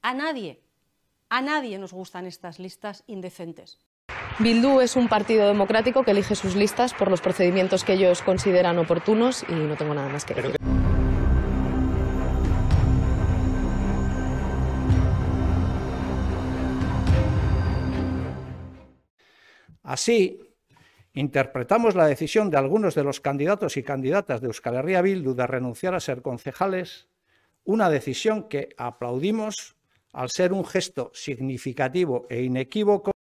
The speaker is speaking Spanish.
A nadie nos gustan estas listas indecentes. Bildu es un partido democrático que elige sus listas por los procedimientos que ellos consideran oportunos y no tengo nada más que decir. Así, interpretamos la decisión de algunos de los candidatos y candidatas de Euskal Herria Bildu de renunciar a ser concejales, una decisión que aplaudimos al ser un gesto significativo e inequívoco